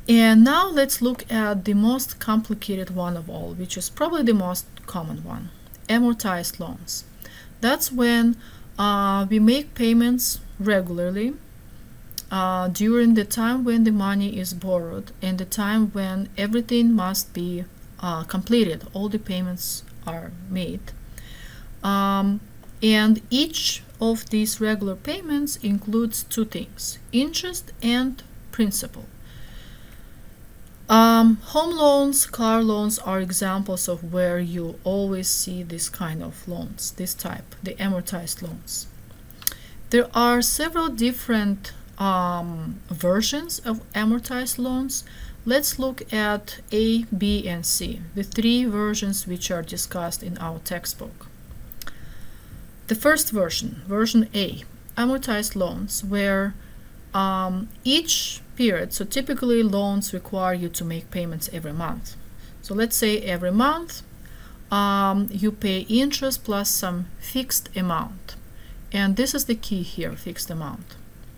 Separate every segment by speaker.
Speaker 1: And now let's look at the most complicated one of all, which is probably the most common one, amortized loans. That's when we make payments regularly during the time when the money is borrowed and the time when everything must be completed, all the payments are made. And each of these regular payments includes two things, interest and principal. Home loans, car loans are examples of where you always see this kind of loans, this type, the amortized loans. There are several different versions of amortized loans. Let's look at A, B, and C, the three versions which are discussed in our textbook. The first version, version A, amortized loans, where each period, so typically loans require you to make payments every month. So let's say every month you pay interest plus some fixed amount. And this is the key here, fixed amount.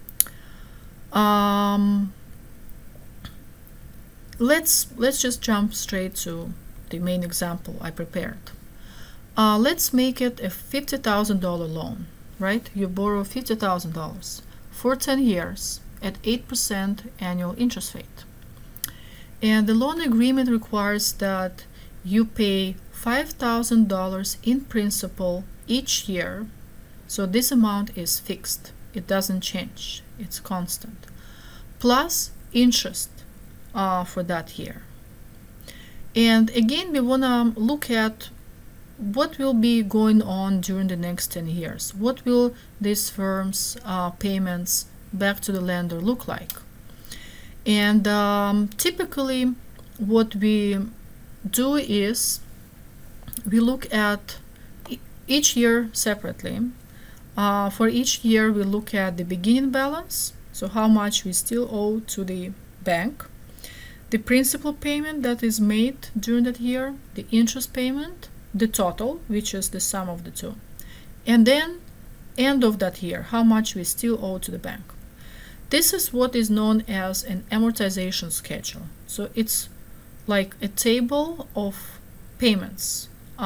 Speaker 1: Let's just jump straight to the main example I prepared. Let's make it a $50,000 loan, right? You borrow $50,000 for 10 years at 8% annual interest rate. And the loan agreement requires that you pay $5,000 in principal each year. So this amount is fixed. It doesn't change. It's constant. Plus interest for that year. And again, we want to look at what will be going on during the next 10 years. What will this firm's payments back to the lender look like? And typically what we do is we look at each year separately. For each year we look at the beginning balance, so how much we still owe to the bank, the principal payment that is made during that year, the interest payment, the total, which is the sum of the two, and then end of that year, how much we still owe to the bank. This is what is known as an amortization schedule. So it's like a table of payments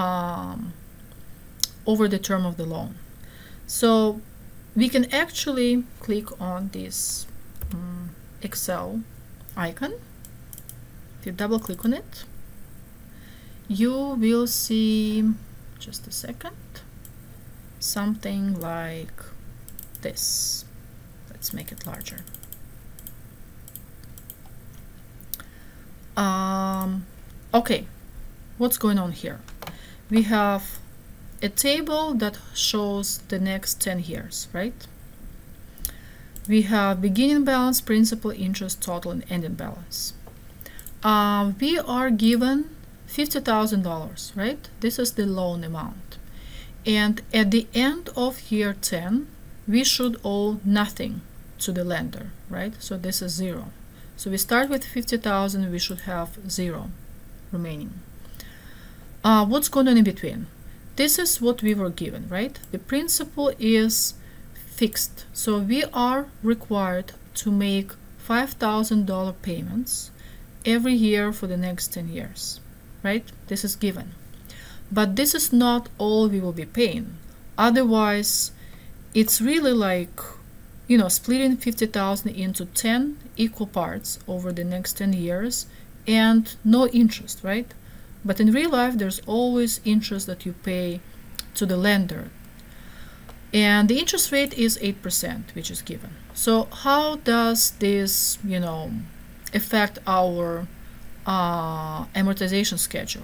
Speaker 1: over the term of the loan. So we can actually click on this Excel icon. If you double click on it, you will see, just a second, something like this. Let's make it larger. Okay, what's going on here? We have a table that shows the next 10 years, right? We have beginning balance, principal, interest, total, and ending balance. We are given $50,000, right? This is the loan amount. And at the end of year 10, we should owe nothing to the lender, right? So this is zero. So we start with 50,000, we should have zero remaining. What's going on in between? This is what we were given, right? The principal is fixed. So we are required to make $5,000 payments every year for the next 10 years, right? This is given. But this is not all we will be paying. Otherwise, it's really like, you know, splitting 50,000 into 10 equal parts over the next 10 years and no interest, right? But in real life, there's always interest that you pay to the lender. And the interest rate is 8%, which is given. So how does this, you know, affect our amortization schedule?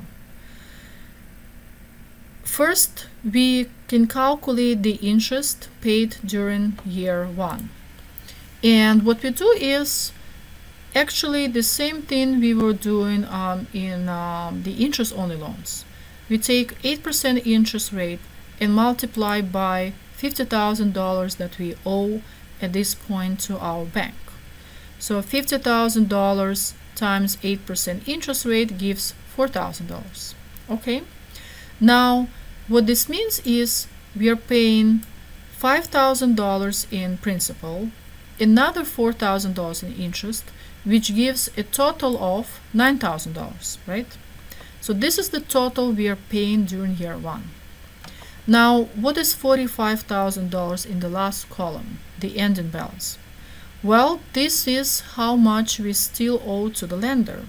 Speaker 1: First, we can calculate the interest paid during year 1. And what we do is actually the same thing we were doing in the interest-only loans. We take 8% interest rate and multiply by $50,000 that we owe at this point to our bank. So $50,000 times 8% interest rate gives $4,000. Okay? Now, what this means is we are paying $5,000 in principal, another $4,000 in interest, which gives a total of $9,000, right? So this is the total we are paying during year 1. Now, what is $45,000 in the last column, the ending balance? Well, this is how much we still owe to the lender.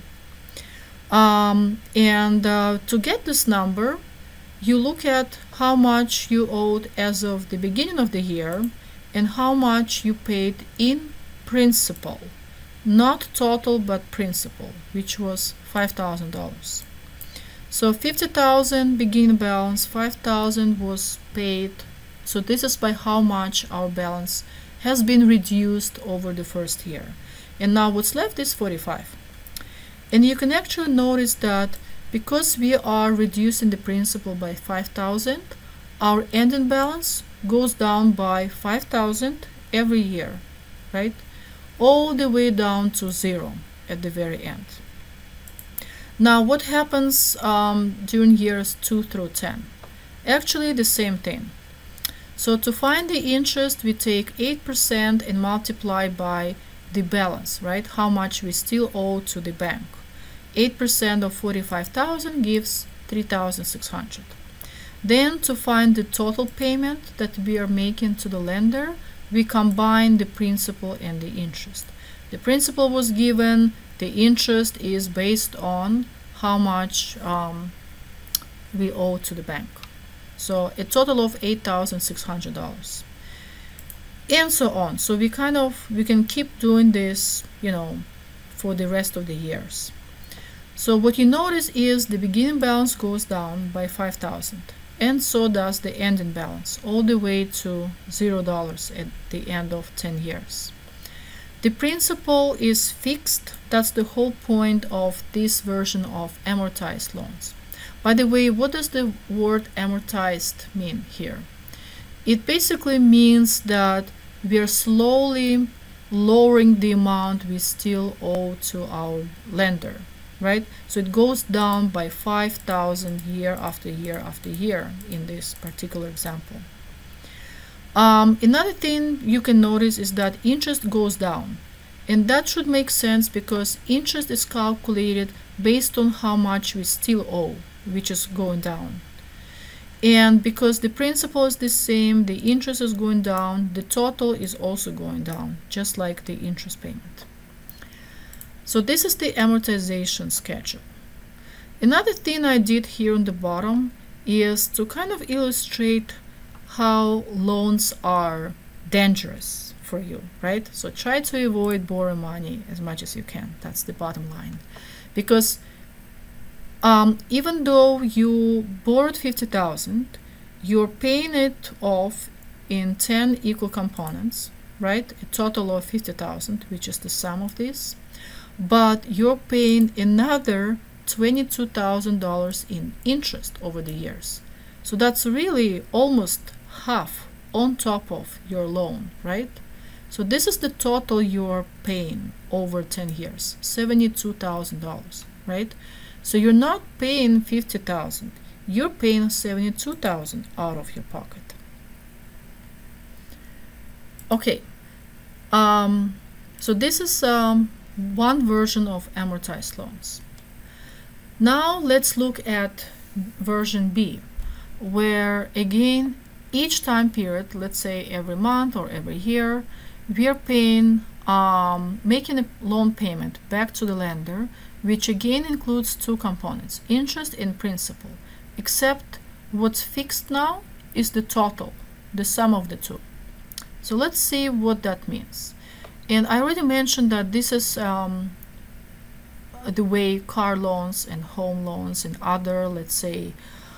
Speaker 1: To get this number, you look at how much you owed as of the beginning of the year and how much you paid in principal, not total but principal, which was $5,000. So $50,000 beginning balance, $5,000 was paid. So this is by how much our balance has been reduced over the first year. And now what's left is $45,000. And you can actually notice that because we are reducing the principal by $5,000, our ending balance goes down by $5,000 every year, right? All the way down to 0 at the very end. Now, what happens during years 2 through 10? Actually, the same thing. So to find the interest, we take 8% and multiply by the balance, right? How much we still owe to the bank. 8% of $45,000 gives $3,600. Then to find the total payment that we are making to the lender, we combine the principal and the interest. The principal was given, the interest is based on how much we owe to the bank. So a total of $8,600. And so on. So we can keep doing this, for the rest of the years. So what you notice is the beginning balance goes down by $5,000, and so does the ending balance, all the way to $0 at the end of 10 years. The principal is fixed. That's the whole point of this version of amortized loans. By the way, what does the word amortized mean here? It basically means that we are slowly lowering the amount we still owe to our lender. Right? So it goes down by $5,000 year after year after year in this particular example. Another thing you can notice is that interest goes down. And that should make sense because interest is calculated based on how much we still owe, which is going down. And because the principal is the same, the interest is going down, the total is also going down, just like the interest payment. So this is the amortization schedule. Another thing I did here on the bottom is to kind of illustrate how loans are dangerous for you, right? So try to avoid borrowing money as much as you can. That's the bottom line. Because even though you borrowed $50,000, you're paying it off in 10 equal components, right? A total of $50,000, which is the sum of this. But you're paying another $22,000 in interest over the years. So that's really almost half on top of your loan, right? So this is the total you're paying over 10 years, $72,000, right? So you're not paying $50,000, you're paying $72,000 out of your pocket. Okay, so this is one version of amortized loans. Now let's look at version B, where again each time period, let's say every month or every year, we are paying making a loan payment back to the lender, which again includes two components, interest and principal, except what's fixed now is the total, the sum of the two. So let's see what that means. And I already mentioned that this is the way car loans and home loans and other, let's say,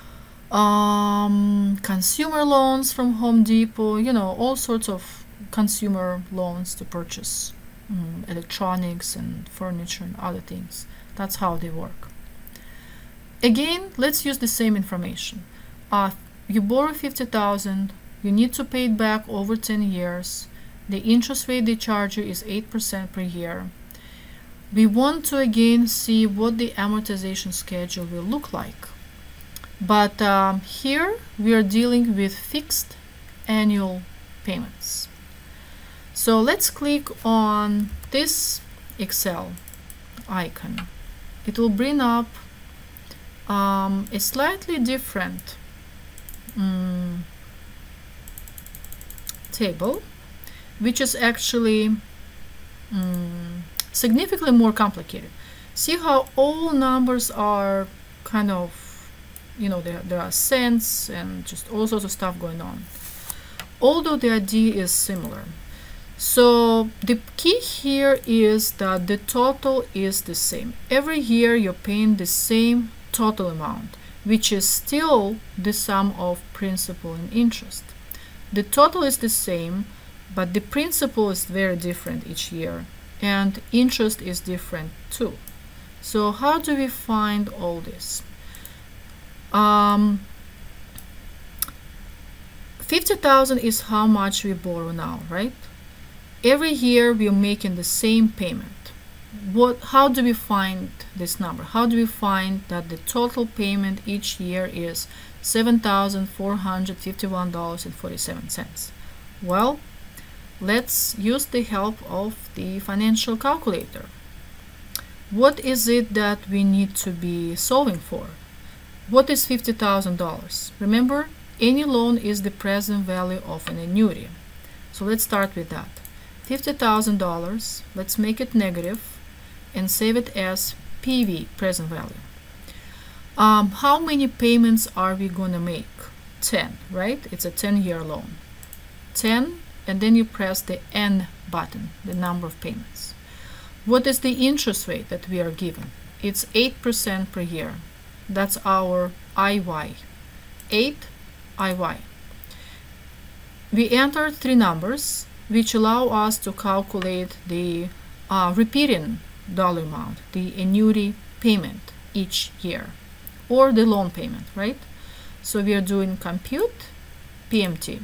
Speaker 1: consumer loans from Home Depot, all sorts of consumer loans to purchase electronics and furniture and other things. That's how they work. Again, let's use the same information. You borrow $50,000, you need to pay it back over 10 years. The interest rate they charge you is 8% per year. We want to again see what the amortization schedule will look like. But here we are dealing with fixed annual payments. So let's click on this Excel icon, it will bring up a slightly different table, which is actually significantly more complicated. See how all numbers are kind of, you know, there are cents and just all sorts of stuff going on, although the idea is similar. So the key here is that the total is the same. Every year you're paying the same total amount, which is still the sum of principal and interest. The total is the same, but the principal is very different each year, and interest is different too. So how do we find all this? 50,000 is how much we borrow now, right? Every year we're making the same payment. How do we find this number? How do we find that the total payment each year is $7,451.47? Well, let's use the help of the financial calculator. What is it that we need to be solving for? What is $50,000? Remember, any loan is the present value of an annuity. So let's start with that. $50,000, let's make it negative and save it as PV, present value. How many payments are we going to make? 10, right? It's a 10-year loan. 10, and then you press the N button, the number of payments. What is the interest rate that we are given? It's 8% per year. That's our IY. 8 IY. We enter 3 numbers, which allow us to calculate the repeating dollar amount, the annuity payment each year, or the loan payment, right? So we are doing compute PMT,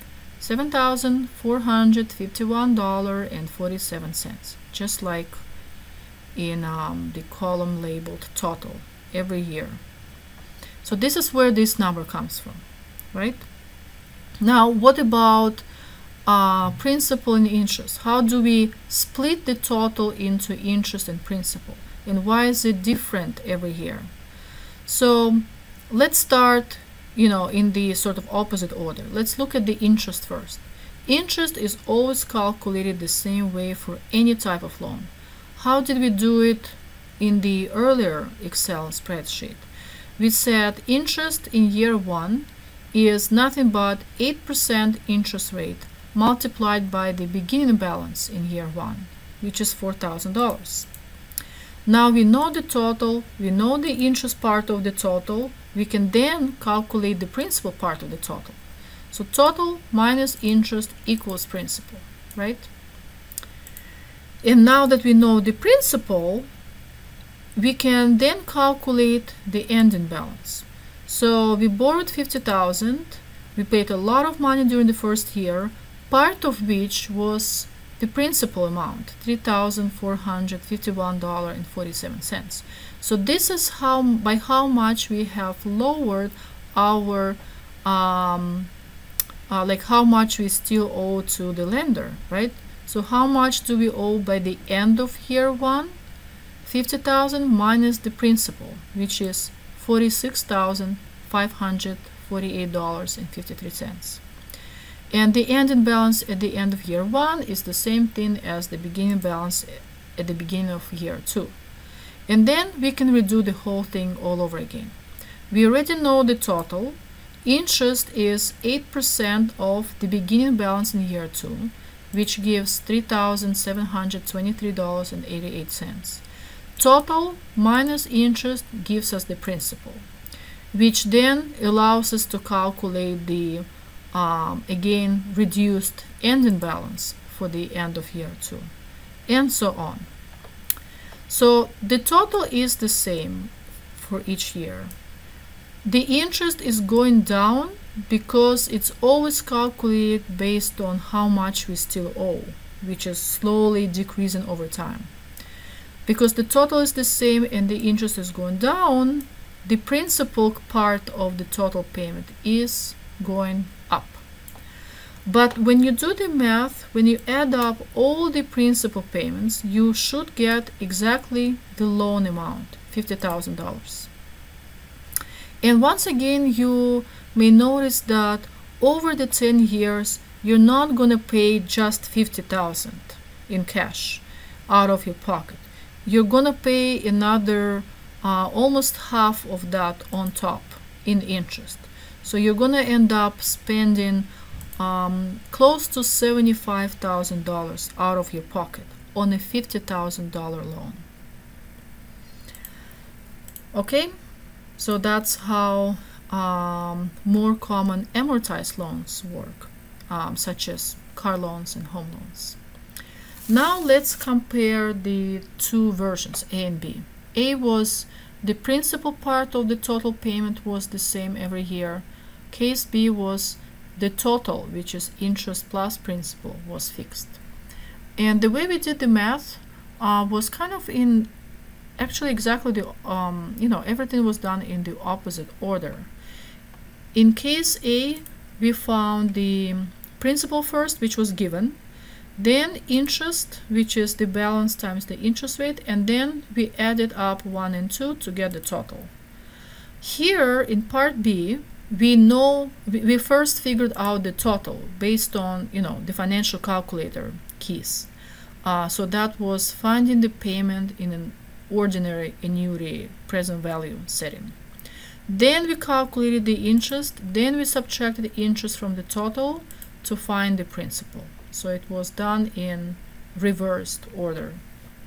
Speaker 1: $7,451.47, just like in the column labeled total every year. So this is where this number comes from, right? Now, what about principal and interest? How do we split the total into interest and principal? And why is it different every year? So let's start, in the sort of opposite order. Let's look at the interest first. Interest is always calculated the same way for any type of loan. How did we do it in the earlier Excel spreadsheet? We said interest in year 1 is nothing but 8% interest rate multiplied by the beginning balance in year 1, which is $4,000. Now we know the total, we know the interest part of the total, we can then calculate the principal part of the total. So total minus interest equals principal, right? And now that we know the principal, we can then calculate the ending balance. So we borrowed $50,000, we paid a lot of money during the first year, part of which was the principal amount, $3,451.47. So this is by how much we have lowered our like how much we still owe to the lender, right? So how much do we owe by the end of year 1? 50,000 minus the principal, which is $46,548.53. And the ending balance at the end of year 1 is the same thing as the beginning balance at the beginning of year 2. And then we can redo the whole thing all over again. We already know the total. Interest is 8% of the beginning balance in year 2, which gives $3,723.88. Total minus interest gives us the principal, which then allows us to calculate the again reduced ending balance for the end of year 2, and so on. So the total is the same for each year. The interest is going down because it's always calculated based on how much we still owe, which is slowly decreasing over time. Because the total is the same and the interest is going down, the principal part of the total payment is going up. But when you do the math, when you add up all the principal payments, you should get exactly the loan amount, $50,000. And once again, you may notice that over the 10 years, you're not going to pay just $50,000 in cash out of your pocket. You're going to pay another almost half of that on top in interest. So you're going to end up spending close to $75,000 out of your pocket on a $50,000 loan. Okay, so that's how more common amortized loans work, such as car loans and home loans. Now let's compare the two versions, A and B. A was the principal part of the total payment was the same every year. Case B was the total, which is interest plus principal, was fixed. And the way we did the math was kind of in actually exactly the everything was done in the opposite order. In case A, we found the principal first, which was given, then interest, which is the balance times the interest rate, and then we added up 1 and 2 to get the total. Here in part B, we first figured out the total based on the financial calculator keys. So that was finding the payment in an ordinary annuity present value setting. Then we calculated the interest, then we subtracted the interest from the total to find the principal. So it was done in reversed order.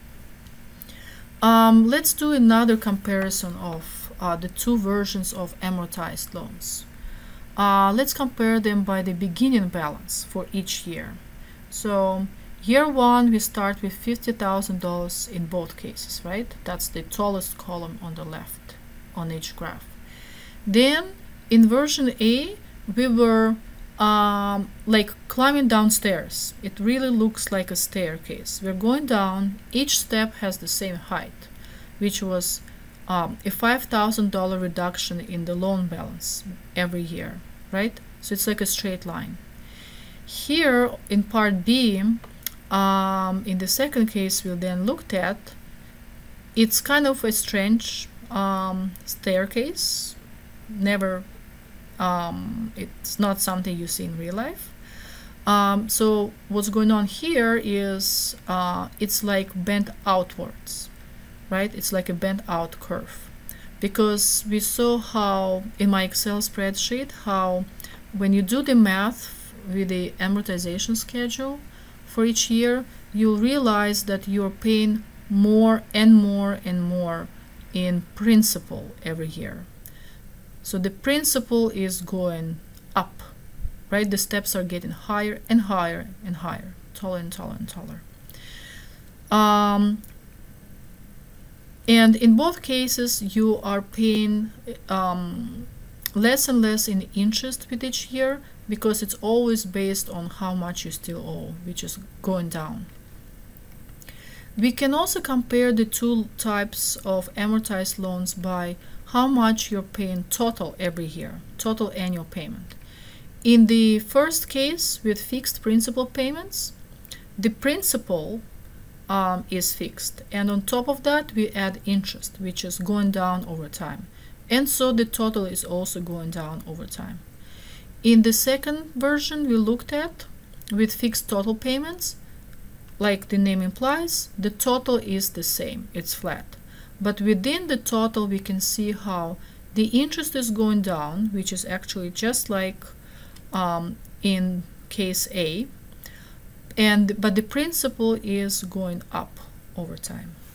Speaker 1: Let's do another comparison of the two versions of amortized loans. Let's compare them by the beginning balance for each year. So year one, we start with $50,000 in both cases, right? That's the tallest column on the left on each graph. Then in version A, we were like climbing downstairs. It really looks like a staircase. We're going down. Each step has the same height, which was a $5,000 reduction in the loan balance every year, right? So it's like a straight line. Here in part B, in the second case we then looked at, it's kind of a strange staircase. Never, it's not something you see in real life. So what's going on here is it's like bent outwards, right? It's like a bent out curve, because we saw how in my Excel spreadsheet how when you do the math with the amortization schedule for each year, you'll realize that you're paying more and more and more in principal every year. So the principal is going up, right? The steps are getting higher and higher and higher, taller and taller and taller. And in both cases, you are paying less and less in interest with each year, because it's always based on how much you still owe, which is going down. We can also compare the two types of amortized loans by how much you're paying total every year, total annual payment. In the first case with fixed principal payments, the principal is fixed, and on top of that we add interest, which is going down over time, and so the total is also going down over time. In the second version we looked at with fixed total payments, like the name implies, the total is the same, it's flat. But within the total we can see how the interest is going down, which is actually just like in case A, but the principal is going up over time.